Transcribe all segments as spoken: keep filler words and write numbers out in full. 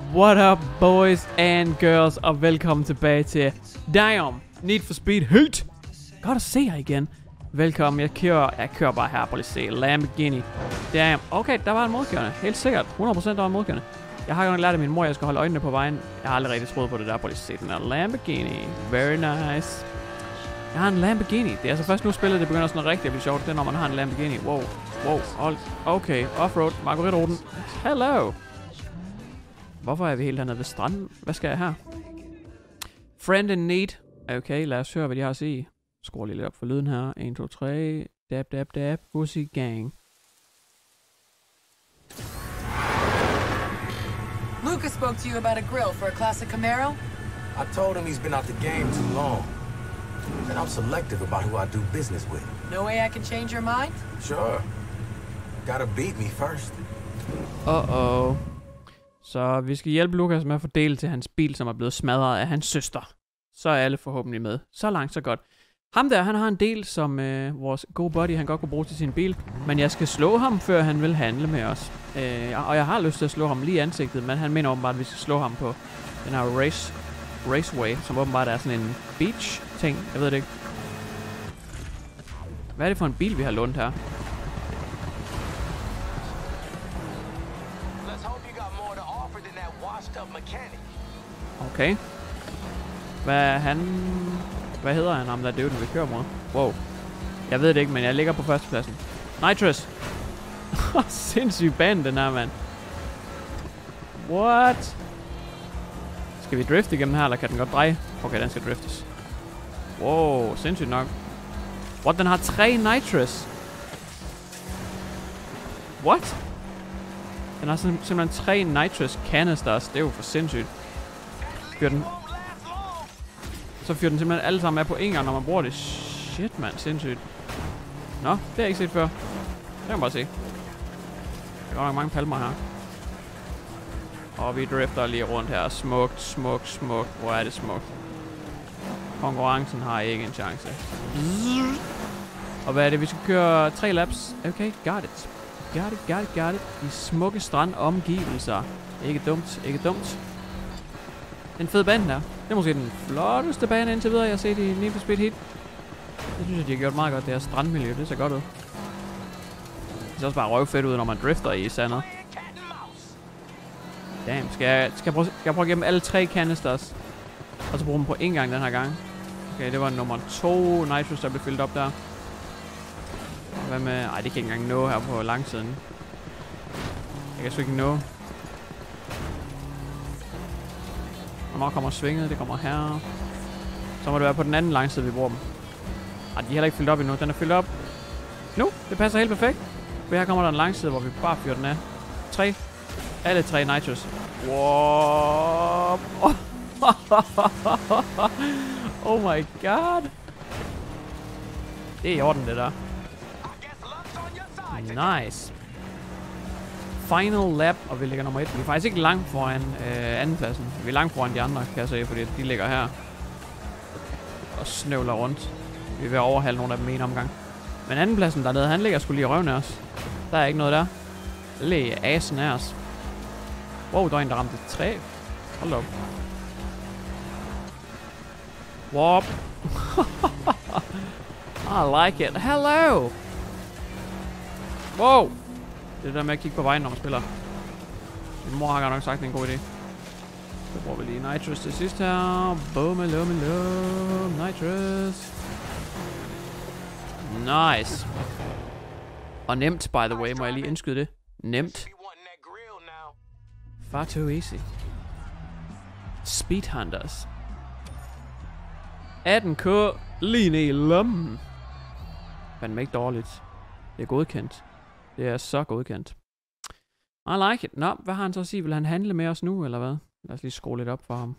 What up, boys and girls, og velkommen tilbage til Damn Need for Speed Heat. Godt at se jer igen. Velkommen, jeg kører, jeg kører bare her på lige se Lamborghini. Damn, okay, der var en modkørende. Helt sikkert, hundrede procent der var en modkørende. Jeg har jo lært af min mor, at jeg skal holde øjnene på vejen. Jeg har aldrig rigtig troet på det der på lige se den her Lamborghini. Very nice. Jeg har en Lamborghini. Det er altså først nu spillet, det begynder sådan rigtig at blive sjovt. Det er når man har en Lamborghini. Wow, wow, hold. Okay, offroad, Margaret-ruten. Hello. Hvorfor er vi helt hernede ved stranden? Hvad skal jeg her? Friend in need. Okay, lad os høre, hvad de har at sige. Skruer lige lidt op for lyden her. en, to, tre. Dab, dab, dab. Pussy gang. Lucas spoke to you about a grill for a classic Camaro? I told him he's been out the game too long. And I'm selective about who I do business with. No way I can change your mind? Sure. Gotta beat me first. Uh-oh. Så vi skal hjælpe Lucas med at fordele til hans bil, som er blevet smadret af hans søster. Så er alle forhåbentlig med. Så langt, så godt. Ham der, han har en del, som øh, vores gode buddy, han godt kunne bruge til sin bil. Men jeg skal slå ham, før han vil handle med os. Øh, og jeg har lyst til at slå ham lige i ansigtet, men han mener åbenbart, at vi skal slå ham på den her race, raceway, som åbenbart er sådan en beach-ting. Jeg ved det ikke. Hvad er det for en bil, vi har lånt her? Okay. Hvad er han... Hvad hedder han, ham der dude, vi kører mod? Wow. Jeg ved det ikke, men jeg ligger på førstepladsen. Nitrous! Sindssyg band, den her, mand. What? Skal vi drifte igennem her, eller kan den godt dreje? Okay, den skal driftes. Wow, sindssygt nok. What, den har tre Nitrous? What? Den har sim simpelthen tre Nitrous canisters. Det er jo for sindssygt. Fyr den. Så fyrer den simpelthen alle sammen af på en gang, når man bruger det. Shit, mand. Sindssygt. Nå, det har jeg ikke set før. Det kan man bare se. Der er godt nok mange palmer her. Og vi drifter lige rundt her. Smukt, smukt, smukt. Hvor er det smukt. Konkurrencen har ikke en chance. Og hvad er det? Vi skal køre tre laps. Okay, got it. Got it, got it, got it. I smukke strandomgivelser. Ikke dumt, ikke dumt. En fed bane der. Det er måske den flotteste bane indtil videre, jeg har set i Need for Speed Heat. Det synes jeg, de har gjort meget godt, det her strandmiljø. Det ser godt ud. Det ser også bare røvfedt ud, når man drifter i sandet. Damn, skal jeg, skal jeg, prøve, skal jeg prøve at gemme alle tre canisters? Og så bruge dem på en gang den her gang. Okay, det var nummer to Nitrous, der blev fyldt op der. Hvad med... Ej, det kan ikke engang nå her på langsiden. Jeg kan sgu ikke nå. Når kommer svinget, det kommer her. Så må det være på den anden langside, vi bruger dem. Ej, de er heller ikke fyldt op endnu. Den er fyldt op. Nu, det passer helt perfekt. For her kommer der en langside, hvor vi bare fyrer den af. Tre. Alle tre Nitrous. Wow. Oh my god. Det er i orden, det der. Nice. Final lap, og vi ligger nummer et. Vi er faktisk ikke langt foran øh, andenpladsen. Vi er langt foran de andre, kan jeg se, fordi de ligger her og snøvler rundt. Vi er ved at overhale nogle af dem i en omgang. Men andenpladsen dernede, han ligger sgu lige i røven af os. Der er ikke noget der. Læg asen af os. Wow, der er en, der ramte et træ. Hold op. Wop. I like it. Hello. Wow. Det er der med at kigge på vejen, når man spiller. Min mor har godt nok sagt, det er en god idé. Så bruger vi lige Nitrous til sidst her. Boom, alum, alum. Nitrous. Nice. Og nemt, by the way. Må jeg lige indskyde det? Nemt. Far too easy. Speed Hunters. atten K. Lige ned i lommen. Men ikke dårligt. Det er godkendt. Det er så godkendt. I like it. Nå, hvad har han så at sige? Vil han handle med os nu, eller hvad? Lad os lige skrue lidt op for ham.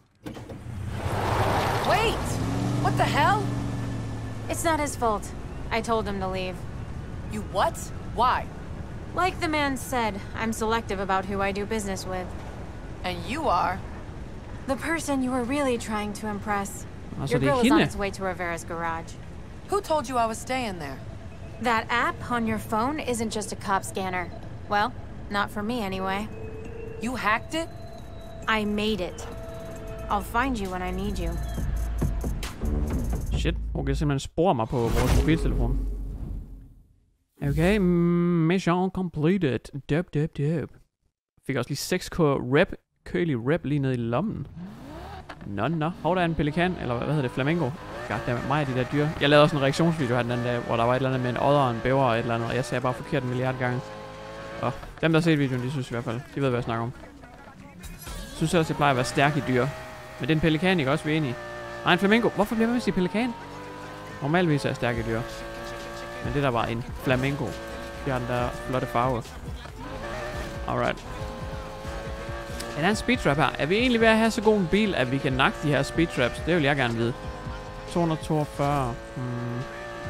Wait! What the hell? It's not his fault. I told him to leave. You what? Why? Like the man said, I'm selective about who I do business with. And you are? The person you were really trying to impress. Altså, Your det er girl is on hende. its way to Rivera's garage. Who told you I was staying there? That app on your phone isn't just a cop scanner. Well, not for me anyway. You hacked it? I made it. I'll find you when I need you. Shit, hun kan simpelthen spore mig på vores mobiltelefon. Okay, mission completed. Dub, dub, dub. Fik også lige seks K rep, kølig rep lige ned i lommen. Nå, nå. Hov, der er en pelikan, eller hvad hedder det, flamingo. Goddammit, mig af de der dyr. Jeg lavede også en reaktionsvideo her den anden dag, hvor der var et eller andet med en odder og en bæver og et eller andet, og jeg sagde bare forkert en milliard gange. Og dem, der har set videoen, de synes i hvert fald, de ved, hvad jeg snakker om. Jeg synes også, jeg plejer at være stærk i dyr. Men det er en pelikan, ikke også, vi er enige. Nej, en flamingo. Hvorfor bliver man med at sige pelikan? Normalvis er jeg stærk i dyr. Men det der var en flamingo. De har den der flotte farve. Alright. Er der en speedtrap her? Er vi egentlig ved at have så god en bil, at vi kan nakke de her speedtraps? Det vil jeg gerne vide. to hundrede toogfyrre. Hmm.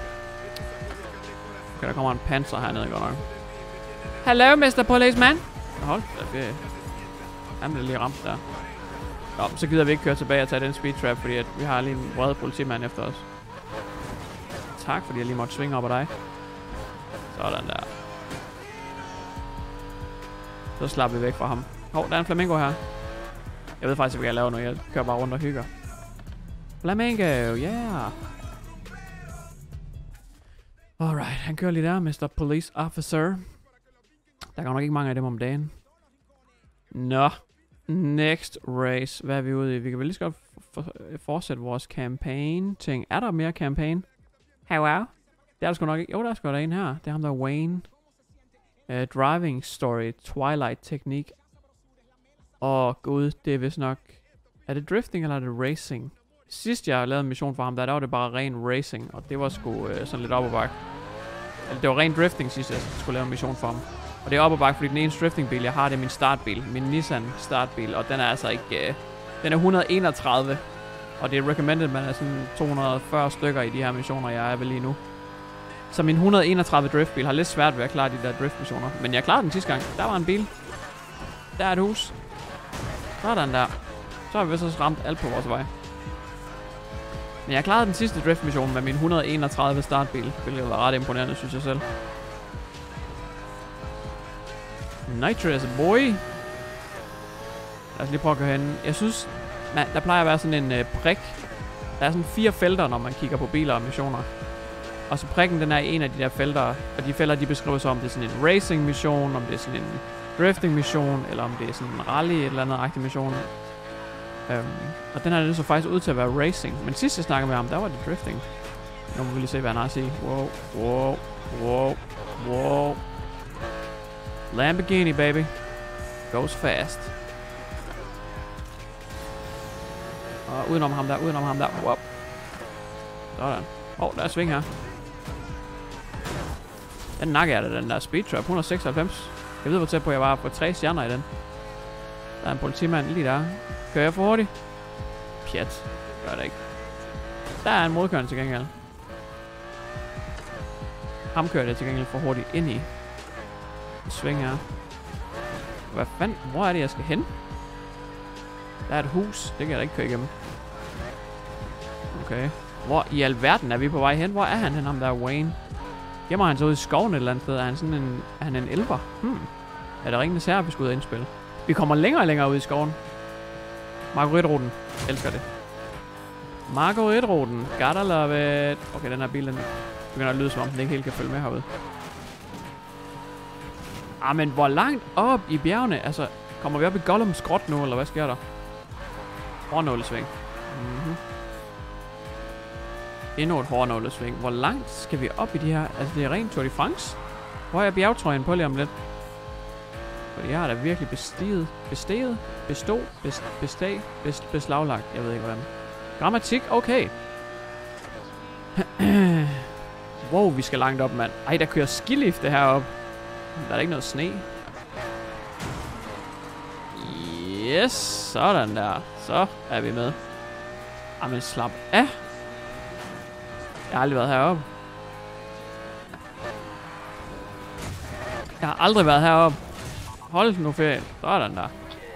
Okay, der kommer en panser hernede godt nok. Hello, mister Policeman. Hold da, det... Han blev lige ramt der. Nå, så gider vi ikke køre tilbage og tage den speedtrap, fordi at vi har lige en vred politimand efter os. Tak, fordi jeg lige måtte svinge op ad dig. Sådan der. Så slapper vi væk fra ham. Hov, der er en flamingo her. Jeg ved faktisk ikke, hvad jeg laver nu. Jeg kører bare rundt og hygger. Flamingo, yeah. Alright, han kører lige der, mister Police Officer. Der går nok ikke mange af dem om dagen. Nå. Next race. Hvad er vi ude i? Vi kan vel lige så godt for fortsætte vores campaign-ting. Er der mere campaign? Hello? Det er der sgu nok ikke. Jo, der er sgu da en her. Det er ham der Wayne. Uh, driving story. Twilight teknik. Åh, oh, gud. Det er vist nok... Er det drifting, eller er det racing? Sidst jeg lavede en mission for ham, der, der var det bare ren racing. Og det var sgu uh, sådan lidt op ad bakke. Eller det var ren drifting sidst, jeg skulle lave en mission for ham. Og det er op ad bakke, fordi den eneste driftingbil, jeg har, det er min startbil. Min Nissan startbil. Og den er altså ikke... Uh, den er et hundrede og enogtredive. Og det er recommended, man er sådan to hundrede og fyrre stykker i de her missioner, jeg er vel lige nu. Så min et hundrede og enogtredive driftbil har lidt svært ved at klare de der driftmissioner. Men jeg klarede den sidste gang. Der var en bil. Der er et hus. Sådan der. Så har vi vist også ramt alt på vores vej. Men jeg klarede den sidste driftmission med min et hundrede og enogtredive startbil. Hvilket var ret imponerende, synes jeg selv. Nitrous boy. Lad os lige prøve at køre hen. Jeg synes, man, der plejer at være sådan en øh, prik. Der er sådan fire felter, når man kigger på biler og missioner. Og så prikken, den er en af de der felter. Og de felter, de beskriver så, om det er sådan en racing mission, om det er sådan en drifting mission, eller om det er sådan en rally, et eller andet agtig mission. Um, og den her, den så faktisk ud til at være racing. Men sidst jeg snakkede med ham, der var det drifting. Nu må vi lige se, hvad han har at sige. Wow, wow, wow, wow. Lamborghini, baby. Goes fast. Og udenom ham der, udenom ham der. Wow. Sådan. Åh, oh, der er sving her. Den nakker jeg da, den der speedtrap. et hundrede og seksoghalvfems. Jeg ved, hvor tæt på jeg var på tre stjerner i den. Der er en politimand lige der. Kører jeg for hurtigt? Pjat. Gør det ikke. Der er en modkørende til gengæld. Ham kører det til gengæld for hurtigt ind i. En sving her. Hvad fanden? Hvor er det, jeg skal hen? Der er et hus. Det kan jeg da ikke køre igennem. Okay. Hvor i alverden er vi på vej hen? Hvor er han hen, ham der Wayne? Gemmer han så ude i skoven et eller andet sted? Er han sådan en... Er han en elver? Hmm. Er der ringenes herre, vi skal ud og indspille? Vi kommer længere og længere ud i skoven. Marguerite-ruten. Elsker det. Marguerite-ruten. Gotta love it. Okay, den her bil, den begynder at lyde som om, den ikke helt kan følge med herude. Ah, men hvor langt op i bjergene? Altså, kommer vi op i Gollums grot nu, eller hvad sker der? Hårnålesving. Mhm. Endnu et hårnålesving. Hvor langt skal vi op i de her? Altså, det er rent Tour de France. Hvor er bjergtrøjen på lige om lidt? Fordi jeg har da virkelig bestiget, besteget, bestå, best, bestag, best, beslaglagt. Jeg ved ikke hvordan. Grammatik, okay. Wow, vi skal langt op, mand. Ej, der kører skilifte heroppe. Der er ikke noget sne. Yes, sådan der. Så er vi med. Jamen, slap af. Jeg har aldrig været heroppe. Jeg har aldrig været heroppe. Hold nu ferie. Sådan der.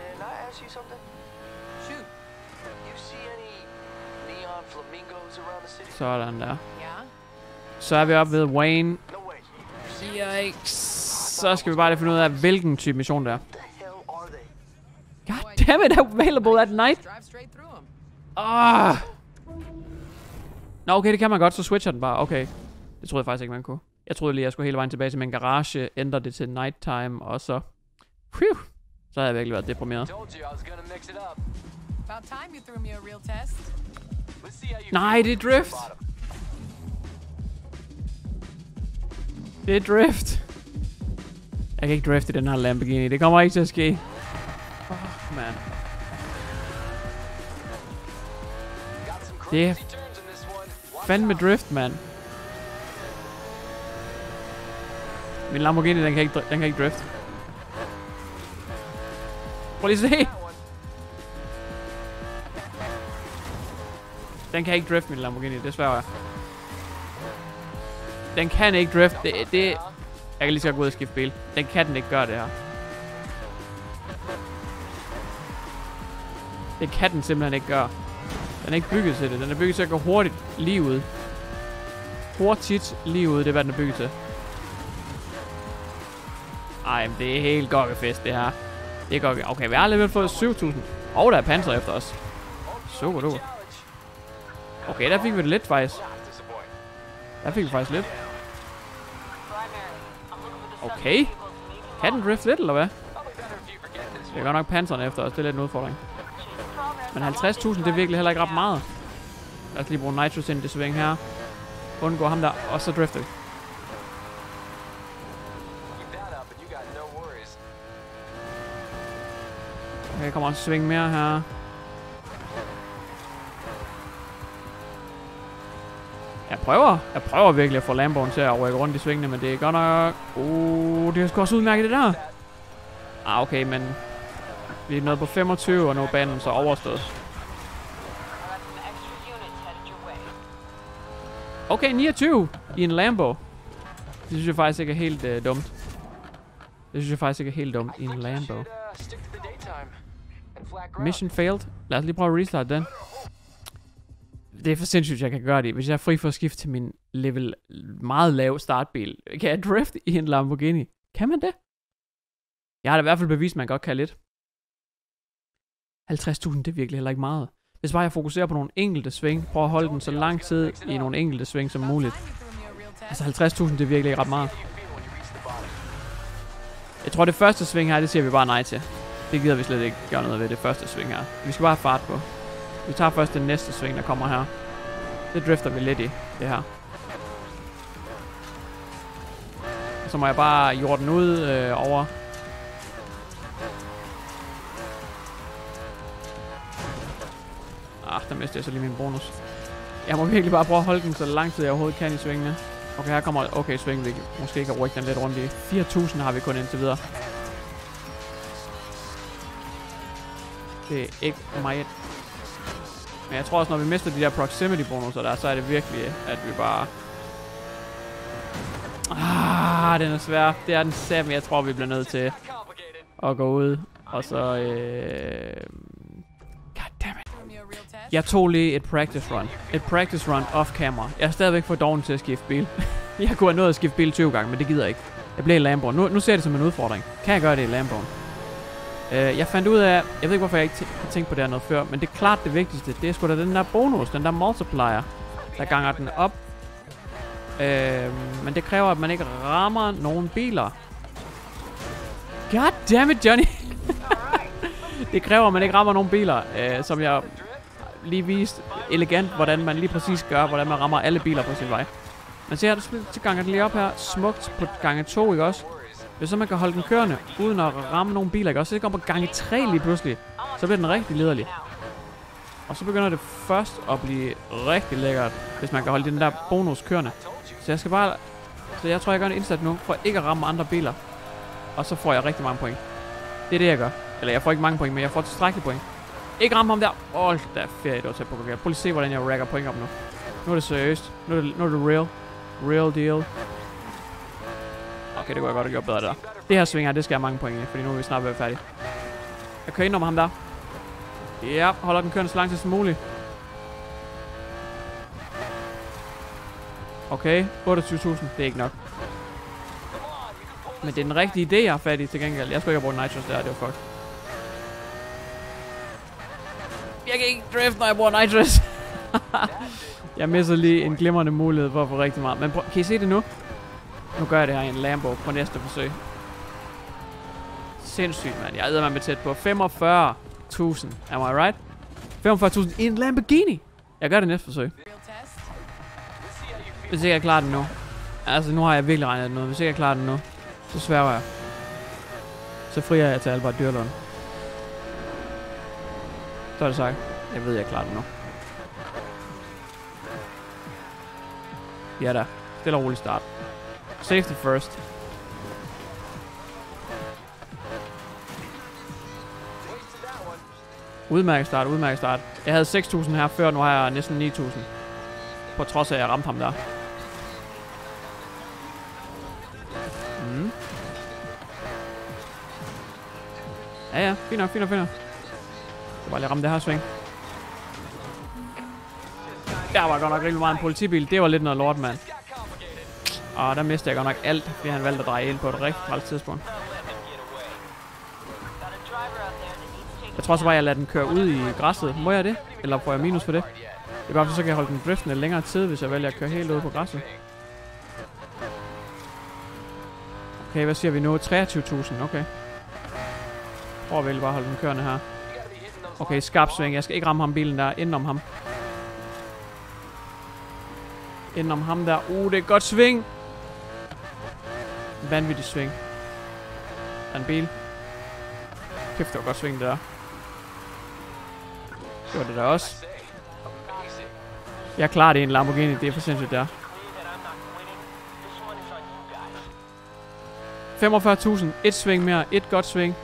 Sådan der. Så er vi oppe ved Wayne. Yikes. Så skal vi bare lige finde ud af, hvilken type mission det er. God damn it, available at night. Drive straight through them. Ah. Nå, okay, det kan man godt, så switcher den bare. Okay. Det troede jeg faktisk ikke, man kunne. Jeg troede lige, jeg skulle hele vejen tilbage til min garage, ændre det til nighttime, og så... Phew, så havde jeg virkelig været deprimeret. About time you threw me a real test. Nej, det er drift. Det er drift. Jeg kan ikke drifte i den her Lamborghini. Det kommer ikke til at ske. Oh, man. Det er fandme drift, man. Min Lamborghini, den kan ikke, den kan ikke drift. Prøv lige at se. Den kan ikke drift, min Lamborghini, desværre. Jeg. Den kan ikke drift. Det, det, jeg kan lige så gå ud og skifte bil. Den kan den ikke gøre, det her. Det kan den simpelthen ikke gøre. Den er ikke bygget til det. Den er bygget til at gå hurtigt lige ud. Hurtigt lige ud, det er hvad den er bygget til. Ej, men det er helt gokkefest, det her. Det er gokke. Okay, vi har alligevel fået syv tusind. Og der er panser efter os. Super duper. Okay, der fik vi det lidt faktisk. Der fik vi faktisk lidt. Okay. Kan den drift lidt, eller hvad? Det er godt nok panserne efter os. Det er lidt en udfordring. Men halvtreds tusind, det er virkelig heller ikke ret meget. Lad os lige bruge nitrous ind i det sving her. Undgå ham der, og så drifter vi. Okay, kommer også sving mere her. Jeg prøver. Jeg prøver virkelig at få Lamboen til at rykke rundt i svingene, men det er godt nok... Uh, det er sgu også udmærket, det der. Ah, okay, men... Vi er nået på femogtyve, og nu er banen så overstået. Okay, niogtyve i en Lambo. Det synes jeg faktisk ikke er helt uh, dumt. Det synes jeg faktisk ikke er helt dumt i en Lambo. Mission failed. Lad os lige prøve at restart den. Det er for sindssygt, jeg kan gøre det. Hvis jeg er fri for at skifte til min level meget lav startbil, kan jeg drift i en Lamborghini? Kan man det? Jeg har da i hvert fald bevist, at man godt kan lidt. halvtreds tusind, det er virkelig heller ikke meget. Hvis bare jeg fokuserer på nogle enkelte sving, prøver at holde den så lang tid i nogle enkelte sving som muligt. Altså halvtreds tusind, det er virkelig ikke ret meget. Jeg tror, det første sving her, det siger vi bare nej til. Det gider vi slet ikke gøre noget ved, det første sving her. Vi skal bare have fart på. Vi tager først den næste sving, der kommer her. Det drifter vi lidt i, det her. Og så må jeg bare jorde den ud øh, over. Ah, der mistede jeg så lige min bonus. Jeg må virkelig bare prøve at holde den så lang tid jeg overhovedet kan i svingene. Okay, her kommer okay sving, vi måske kan rykke den lidt rundt i. fire tusind har vi kun indtil videre. Det er ikke meget. Men jeg tror også, når vi mister de der proximity bonusser der, så er det virkelig, at vi bare... Ah, den er svær. Det er den samme, jeg tror, vi bliver nødt til at gå ud. Og så... Øh... Goddammit. Jeg tog lige et practice run. Et practice run off camera. Jeg er stadigvæk for doven til at skifte bil. Jeg kunne have nået at skifte bil tyve gange, men det gider jeg ikke. Jeg blev i Lamboen. Nu, nu ser jeg det som en udfordring. Kan jeg gøre det i Lamboen? Uh, jeg fandt ud af, jeg ved ikke hvorfor jeg ikke har tænkt på det her noget før, men det er klart det vigtigste, det er sgu da den der bonus, den der multiplier, der ganger den op. Uh, men det kræver, at man ikke rammer nogen biler. God damn it, Johnny! Det kræver, at man ikke rammer nogen biler, uh, som jeg lige viste elegant, hvordan man lige præcis gør, hvordan man rammer alle biler på sin vej. Men se her, så ganger den lige op her, smukt på gange to, ikke også? Hvis så man kan holde den kørende, uden at ramme nogle biler, ikke også? Så det kommer på gange tre lige pludselig. Så bliver den rigtig liderlig. Og så begynder det først at blive rigtig lækkert, hvis man kan holde den der bonus kørende. Så jeg skal bare... Så jeg tror, jeg gør en indsats nu, for ikke at ramme andre biler. Og så får jeg rigtig mange point. Det er det, jeg gør. Eller jeg får ikke mange point, men jeg får tilstrækkeligt point. Ikke ramme ham der. Åh, oh, der er ferie, det var tæt på at gå. Prøv lige at se, hvordan jeg racker point op nu. Nu er det seriøst. Nu er det, nu er det real. Real deal. Okay, det kunne jeg godt have gjort bedre der. Det her sving her, det skal jeg have mange point i, fordi nu er vi snart ved færdige. Jeg kører ind om ham der. Ja, holder den kørende så lang tid som muligt. Okay, otteogtyve tusind, det er ikke nok. Men det er den rigtige idé, jeg har fat i til gengæld. Jeg skulle ikke have brugt nitrous der, det var fuck. Jeg kan ikke drift, når jeg bruger nitrous. Jeg misser lige en glimrende mulighed for at få rigtig meget. Men prøv, kan I se det nu? Nu gør jeg det her i en Lambo på næste forsøg. Sindssygt, mand. Jeg æder mig med tæt på. femogfyrre tusind. Am I right? femogfyrre tusind i en Lamborghini. Jeg gør det næste forsøg. Hvis ikke jeg klarer det nu. Altså, nu har jeg virkelig regnet det noget. Hvis ikke jeg klarer det nu, så sværger jeg. Så frier jeg til Albert Dyrlund. Så er det sagt. Jeg ved, jeg klarer det nu. Ja da. Stille og rolig start. Safety first. Udmærket start, udmærket start. Jeg havde seks tusind her før, nu har jeg næsten ni tusind. På trods af, at jeg ramte ham der. Mm. Ja, ja. Fint nok, fint nok, fint nok. Jeg bare lige ramme det her sving. Der var godt nok rigtig meget en politibil. Det var lidt noget lort, mand. Og der mistede jeg godt nok alt, fordi han valgte at dreje ind på et rigtig træls tidspunkt. Jeg tror så bare, jeg lader den køre ud i græsset. Må jeg det? Eller får jeg minus for det? Det er bare, så kan jeg holde den driftende længere tid, hvis jeg vælger at køre helt ud på græsset. Okay, hvad siger vi nu? treogtyve tusind, okay. Prøv at vælge bare at holde den kørende her. Okay, skarp sving. Jeg skal ikke ramme ham bilen der. Indenom ham. Indenom ham der. Uh, det er et godt sving. Vanvittig sving. Der er en bil. Kæft, det var godt sving det der. Det var det der også. Jeg klarer det i en Lamborghini. Det er for sindssygt der. femogfyrre tusind. Et sving mere. Et godt sving.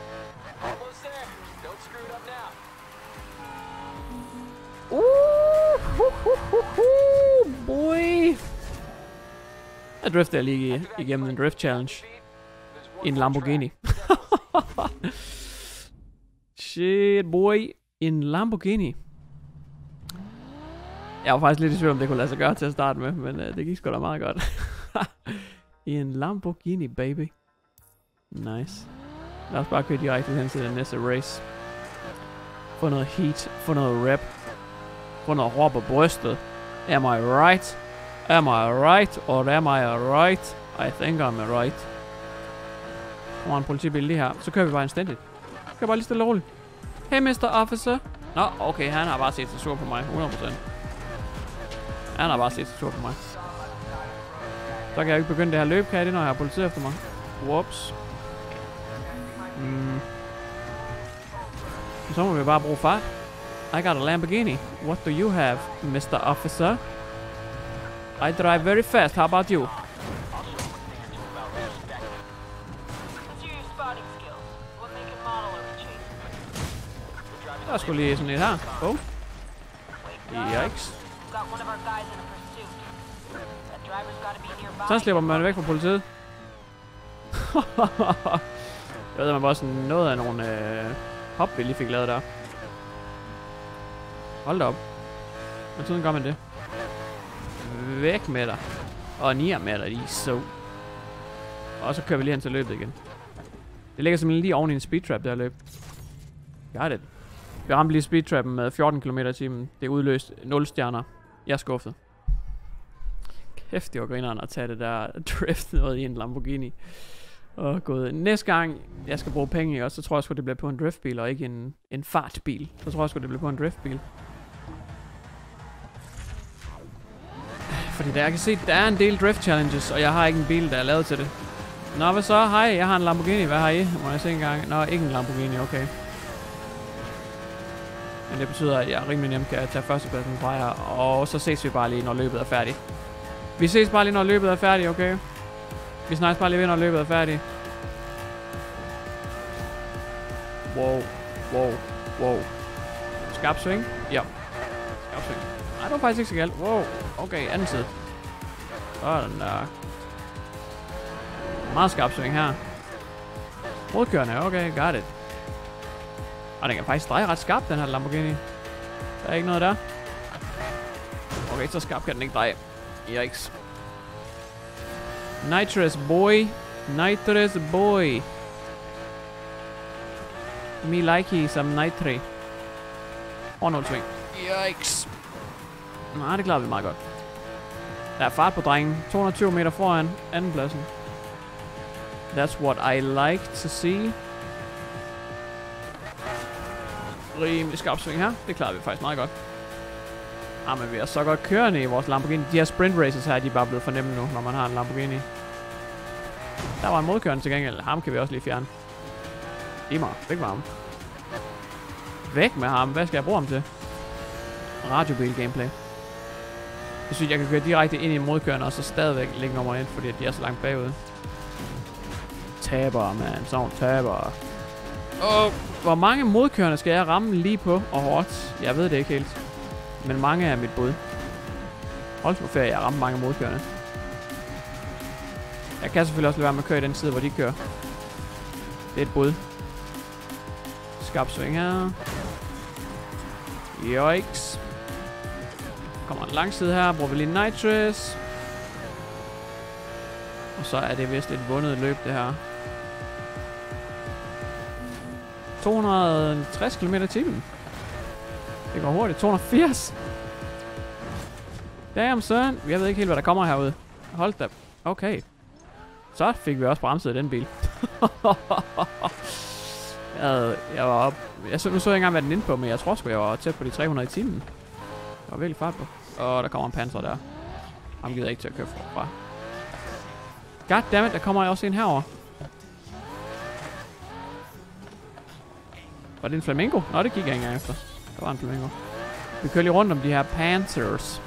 Uh, hu, hu, hu, hu, boy. Jeg drifter lige igennem en drift challenge. I en Lamborghini. Shit, boy. En Lamborghini. Jeg var faktisk lidt i tvivl, om det kunne lade sig gøre til at starte med, men uh, det gik sgu da meget godt. I en Lamborghini, baby. Nice. Lad os bare køre direkte hen til den næste race. Få noget heat, få noget rap. Få noget råb på brystet. Am I right? Am I right? Or am I right? I think I'm right. Der var en politibil lige her. Så kører vi bare anstændigt. Så kører bare lige stille og roligt. Hey, mister Officer. Nå, okay, han har bare set sig sur på mig. hundrede procent. Han har bare set sig sur på mig. Så kan jeg ikke begynde det her løb, kan jeg det, når jeg har politi efter mig. Whoops. Mm. Så må vi bare bruge fart. I got a Lamborghini. What do you have, mister Officer? I drive very fast. How about you? Der er sgu lige sådan et her. Oh. Yikes. Så slipper man væk fra politiet. Jeg ved, man var sådan noget af nogle øh, hop, vi lige fik lavet der. Hold da op. Men sådan gør man det. Væk med dig. Og nier med dig i så. Og så kører vi lige hen til løbet igen. Det ligger simpelthen lige oven i en speedtrap, der løb. Got it. Vi ramte lige speedtrappen med fjorten kilometer i timen. Det er udløst nul stjerner. Jeg er skuffet. Kæft, det var grineren at tage det der drift noget i en Lamborghini. Og gået. Næste gang jeg skal bruge penge i også, så tror jeg sgu det bliver på en driftbil og ikke en, en fartbil. Så tror jeg sgu det bliver på en driftbil. Fordi der jeg kan se, der er en del drift challenges, og jeg har ikke en bil, der er lavet til det. Nå, hvad så? Hej, jeg har en Lamborghini. Hvad har I? Må jeg se en gang? Nå, ikke en Lamborghini, okay. Men det betyder, at jeg rimelig nemt kan tage førstepladsen fra jer. Og så ses vi bare lige, når løbet er færdigt. Vi ses bare lige, når løbet er færdigt, okay? Vi snakkes bare lige ved, når løbet er færdigt. Wow, wow, wow. Skarp sving? Ja. Skarp sving. Nej, det var faktisk ikke så galt. Wow, okay, anden side. Sådan der. Meget skarp sving her. Modkørende, okay, got it. Og den kan faktisk dreje ret skarpt, den her Lamborghini. Der er ikke noget der. Okay, så skarpt kan den ikke dreje. Yikes. Nitrous boy. Nitrous boy. Me like some nitri. Og nul sving. Yikes. Nej, det klarer vi meget godt. Der er fart på drengen. to hundrede og tyve meter foran andenpladsen. That's what I like to see. Rimelig skarp sving her. Det klarer vi faktisk meget godt. Jamen, vi er så godt kørende i vores Lamborghini. De her sprint races her, de er bare blevet for nemme nu, når man har en Lamborghini. Der var en modkørende til gengæld. Ham kan vi også lige fjerne. Giv mig. Væk med ham. Væk med ham. Hvad skal jeg bruge ham til? Radiobil gameplay. Jeg synes, jeg kan køre direkte ind i modkørende, og så stadigvæk ligge nummer et, fordi de er så langt bagud. Taber, man. Sådan taber. Åh, hvor mange modkørende skal jeg ramme lige på og hårdt? Jeg ved det ikke helt. Men mange er mit bud. Hold på ferie, jeg rammer mange modkørende. Jeg kan selvfølgelig også lade være med at køre i den side, hvor de kører. Det er et bud. Skarp sving her. Yikes. Kommer en lang side her. Bruger vi lige nitrous. Og så er det vist et vundet løb, det her. to hundrede og tres kilometer i timen. Det går hurtigt. to hundrede og firs. Damn, son. Jeg ved ikke helt, hvad der kommer herude. Hold da. Okay. Så fik vi også bremset den bil. jeg, havde, jeg var op. Jeg så, nu så jeg ikke engang, hvad den inde på, men jeg tror sgu, jeg var tæt på de tre hundrede i timen. Der var virkelig fart på. Og der kommer en Panzer der. Ham gider ikke til at køre fra. Goddammit, der kommer også en herover. Var det en flamingo? Nå, det gik jeg ikke engang efter. Der var en flamingo. Vi kører lige rundt om de her Panthers.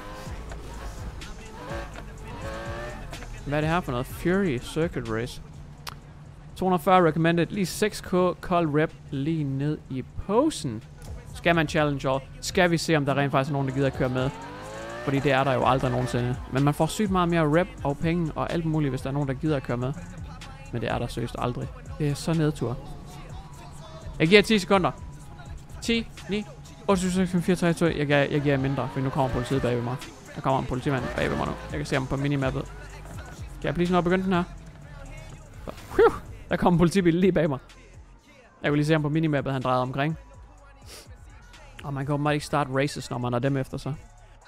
Hvad er det her for noget? Fury Circuit Race. to hundrede og fyrre recommended. Lige seks K kold rep lige ned i posen. Skal man challenge all? Skal vi se, om der rent faktisk er nogen, der gider at køre med? Fordi det er der jo aldrig nogensinde. Men man får sygt meget mere rep og penge og alt muligt, hvis der er nogen, der gider at køre med. Men det er der seriøst aldrig. Det er så nedtur. Jeg giver ti sekunder. ti, ni, otte, syv, seks, fem, fire, tre, to. Jeg giver, jeg giver mindre, for nu kommer politiet bag ved mig. Der kommer en politimand bag ved mig nu. Jeg kan se ham på minimappet. Kan jeg please nå begynde den her? Whew. Der kommer en politibil lige bag mig. Jeg kunne lige se ham på minimappet, han drejede omkring. Og man kan åbenbart ikke starte races, når man har dem efter sig.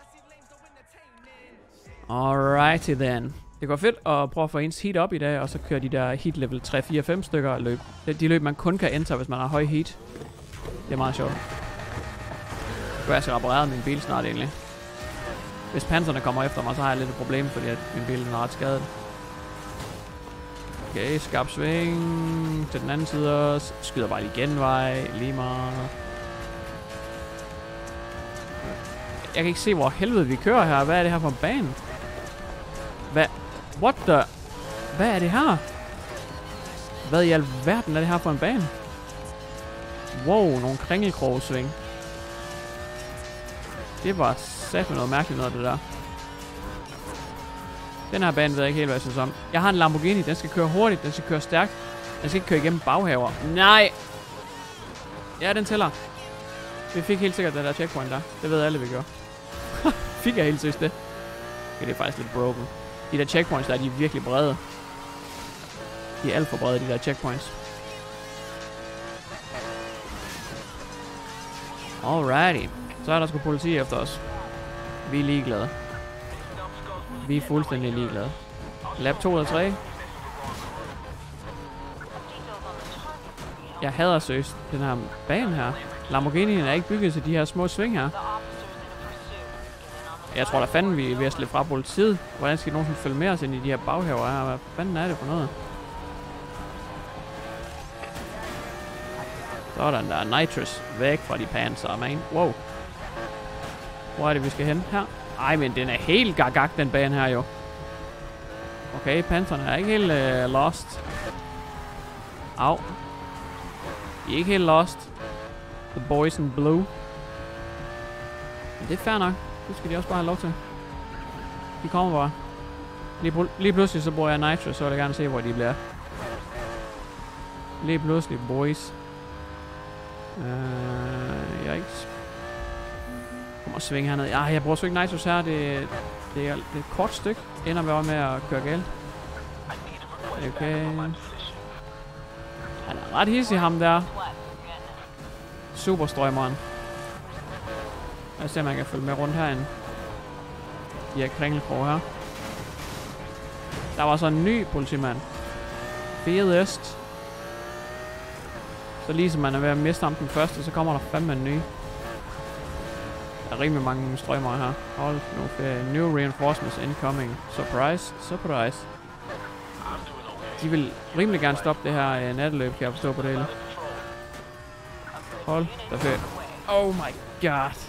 Alrighty then. Det går fedt at prøve at få ens heat op i dag, og så køre de der heat level tre, fire, fem stykker løb. Det er de løb, man kun kan enter, hvis man har høj heat. Det er meget sjovt. Nu jeg skal reparere min bil snart egentlig. Hvis panserne kommer efter mig, så har jeg lidt et problem, fordi at min bil er ret skadet. Okay, skarp sving til den anden side også. Skyder bare lige genvej, lige meget. Jeg kan ikke se, hvor helvede vi kører her. Hvad er det her for en bane? Hvad? What the? Hvad er det her? Hvad i alverden er det her for en bane? Wow, nogle kringelkrogsving. Det var sat med noget mærkeligt noget, det der. Den her bane ved jeg ikke helt, hvad jeg synes om. Jeg har en Lamborghini, den skal køre hurtigt, den skal køre stærkt. Den skal ikke køre igennem baghaver. Nej! Ja, den tæller. Vi fik helt sikkert den der checkpoint der. Det ved alle, vi gør. Fik jeg helt sikkert det. Okay, det er faktisk lidt broken. De der checkpoints der, de er virkelig brede. De er alt for brede, de der checkpoints. Alrighty. Så er der sgu politi efter os. Vi er ligeglade. Vi er fuldstændig ligeglade. Lap to eller tre. Jeg hader søst den her bane her. Lamborghini'en er ikke bygget til de her små sving her. Jeg tror da fanden vi er ved at slippe fra politiet. Hvordan skal nogen følge med os ind i de her baghaver her? Hvad fanden er det for noget? Sådan der. Nitrous. Væk fra de Panzer, man. Wow. Hvor er det vi skal hen? Her. Ej, men den er helt gagag, den bane her jo. Okay, Panzerne er ikke helt uh, lost. Au. De er ikke helt lost. The boys in blue. Men det er fair nok. Det skal de også bare have lov til. De kommer bare. Lige, lige pludselig så bruger jeg nitro, så vil jeg gerne se, hvor de bliver. Lige pludselig, boys. Uh, yikes. Kom og svinge herned. Ja, jeg bruger så ikke nitros her. Det, det, er, det er et kort stykke. Ender vi også med at køre galt. Okay. Han er ret hissig, ham der. Superstrømmeren. Jeg ser, om man kan følge med rundt herinde. De her kringelkrog her. Der var så en ny politimand. Fedest. Så lige som man er ved at miste ham den første, så kommer der fandme en ny. Der er rimelig mange strømmer her. Hold nu ferie. New reinforcements incoming. Surprise. Surprise. De vil rimelig gerne stoppe det her uh, natteløb, kan jeg forstå på det hele. Hold da ferie. Oh my god.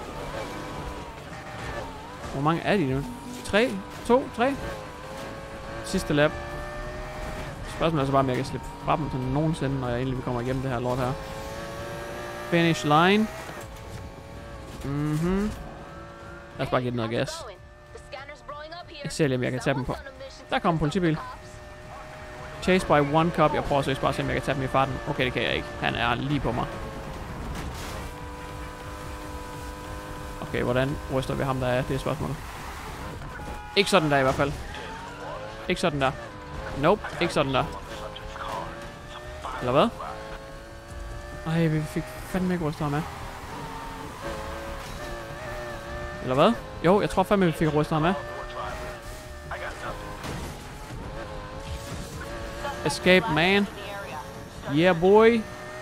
Hvor mange er de nu? tre? to? tre? Sidste lap. Spørgsmålet er så bare, om jeg kan slippe fra dem sådan nogensinde, når jeg endelig kommer igennem det her lort her. Finish line. Mhm. Lad os bare give den noget gas. Jeg ser lige, om jeg kan tage dem på. Der kommer en politibil. Chase by one cop. Jeg prøver så bare at se, om jeg kan tage dem i farten. Okay, det kan jeg ikke. Han er lige på mig. Okay, hvordan ryster vi ham, der er? Det er spørgsmålet. Ikke sådan der i hvert fald. Ikke sådan der. Nope, ikke sådan der. Eller hvad? Ej, vi fik fandme ikke rystet ham af. Eller hvad? Jo, jeg tror fandme, vi fik rystet ham af. Escape, man. Yeah, boy.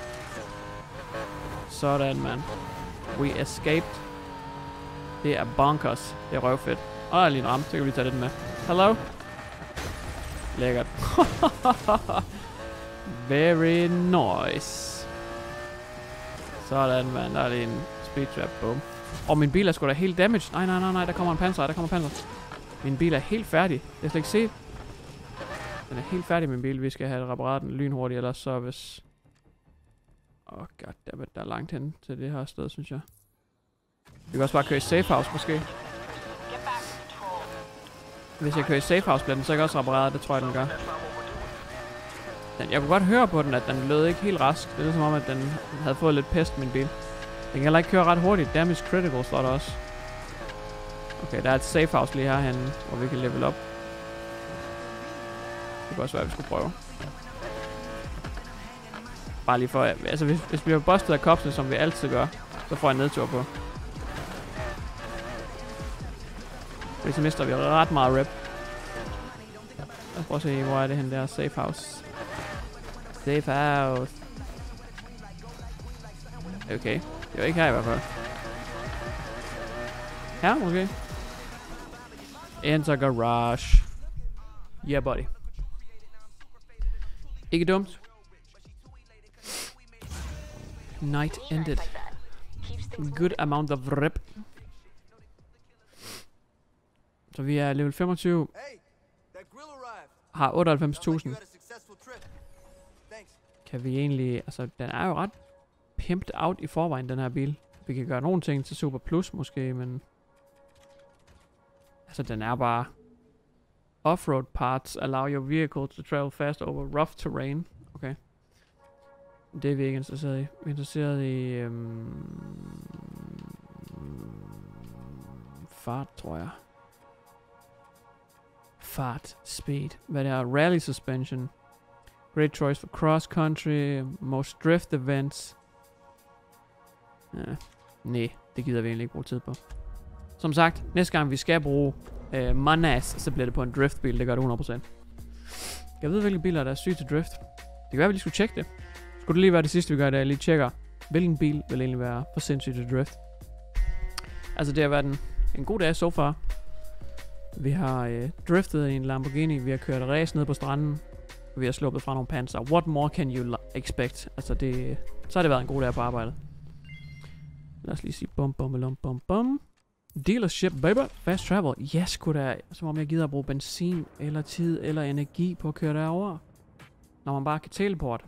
Sådan, man. We escaped. Det er bonkers. Det er røvfedt. Og der er lige en ramme, så kan vi tage den med. Hello? Lækkert. Very nice. Sådan, man. Der er lige en speed trap. Boom. Og min bil er sgu da helt damaged. Nej, nej, nej, nej. Der kommer en panser. Der kommer en panser. Min bil er helt færdig. Jeg skal ikke se. Den er helt færdig, min bil. Vi skal have repareret den lynhurtigt, ellers så hvis... Åh, oh, goddammit. Der er langt hen til det her sted, synes jeg. Vi kan også bare køre i safe house, måske. Hvis jeg kører i safe house, bliver den så ikke også repareret. Det tror jeg, den gør. Den, jeg kunne godt høre på den, at den lød ikke helt rask. Det er som om, at den havde fået lidt pest, min bil. Den kan heller ikke køre ret hurtigt. Damage critical står der også. Okay, der er et safe house lige herhenne, hvor vi kan level op. Det kunne også være, at vi skulle prøve. Bare lige for... Altså, hvis, hvis vi bliver bustet af kopsene, som vi altid gør, så får jeg en nedtur på. Fordi så mister vi ret meget rep. Lad os prøve at se, hvor er det henne der? Safe house. Safe house. Okay. Det var ikke her i hvert fald. Her, måske. Enter garage. Yeah, buddy. Ikke dumt. Night ended. Good amount of rep. Så vi er level femogtyve. Har otteoghalvfems tusind. Kan vi egentlig... Altså, den er jo ret pimped out i forvejen, den her bil. Vi kan gøre nogle ting til Super Plus, måske, men... Altså, den er bare... Off-road parts allow your vehicle to travel fast over rough terrain. Okay. Det er vi ikke interesseret i. Vi er interesseret i... Øhm, fart, tror jeg. Fart, speed. Hvad det er? Rally suspension. Great choice for cross country. Most drift events. Ja. Nej, det gider vi egentlig ikke bruge tid på. Som sagt, næste gang vi skal bruge øh, manas, så bliver det på en driftbil. Det gør det hundrede procent. Jeg ved, hvilke biler der er syge til drift. Det kan være, at vi lige skulle tjekke det. Skulle det lige være det sidste, vi gør, da jeg lige tjekker, hvilken bil vil egentlig være for sindssygt til drift. Altså, det har været en, en god dag so far. Vi har øh, driftet i en Lamborghini. Vi har kørt race ned på stranden. Vi har sluppet fra nogle panser. What more can you expect? Altså, det, så har det været en god dag på arbejdet. Lad os lige sige bum bum bum bum bum. Dealership, baby. Fast travel. Ja, yes, sgu da. Som om jeg gider at bruge benzin, eller tid, eller energi på at køre derover. Når man bare kan teleport.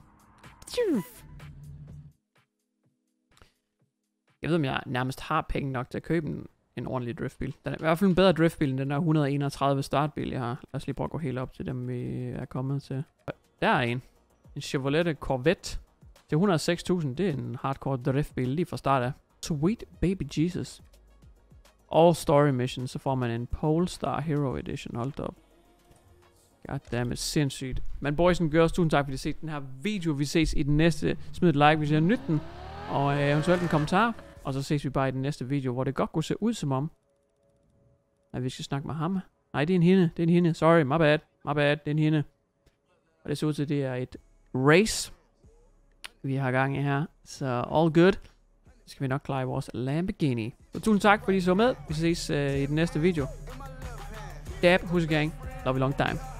Jeg ved, om jeg nærmest har penge nok til at købe en, en ordentlig driftbil. Den er i hvert fald en bedre driftbil, end den der et hundrede og enogtredive startbil, jeg har. Lad os lige prøve at gå helt op til dem, vi er kommet til. Der er en. En Chevrolet Corvette. Til et hundrede og seks tusind. Det er en hardcore driftbil lige fra start af. Sweet baby Jesus. All story mission. Så får man en Polestar Hero Edition. Hold op. Goddammit, sindssygt. Men boys and girls, tusind tak fordi I har set den her video. Vi ses i den næste. Smid et like, hvis I har nydt den. Og øh, eventuelt en kommentar. Og så ses vi bare i den næste video, hvor det godt kunne se ud som om, at vi skal snakke med ham. Nej, det er en hende. Det er en hende. Sorry, my bad. My bad. Det er en hende. Og det ser ud til, at det er et race, vi har gang i her. Så all good. Så skal vi nok klare vores Lamborghini. Så tusind tak, fordi I så med. Vi ses uh, i den næste video. Dab, Hussegang. Love you long time.